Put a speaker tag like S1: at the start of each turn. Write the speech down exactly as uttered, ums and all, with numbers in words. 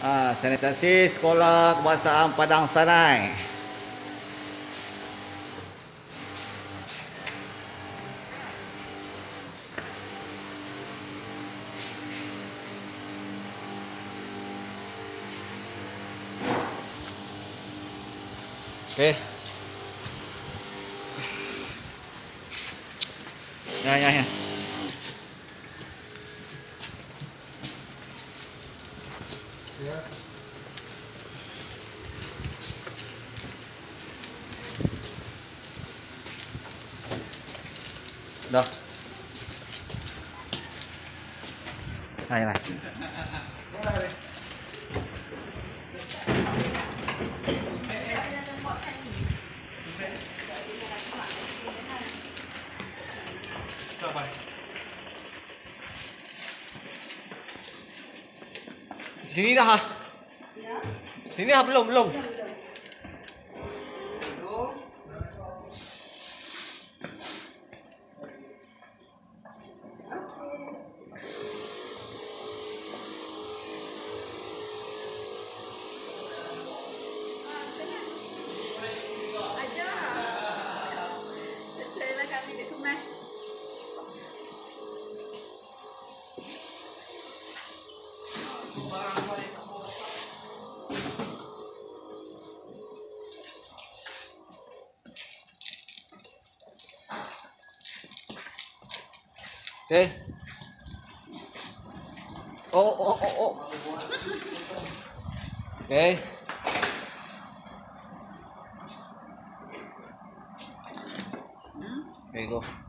S1: Ah, sanitasi Sekolah Kebangsaan Padang Sanai. Okey. Ya, ya, ya. Ya. Dah. Hai, Mas. Sini dah. Ya. Sini dah belum, belum. Okay. Oh, oh, oh, oh. Okay. Okay, go.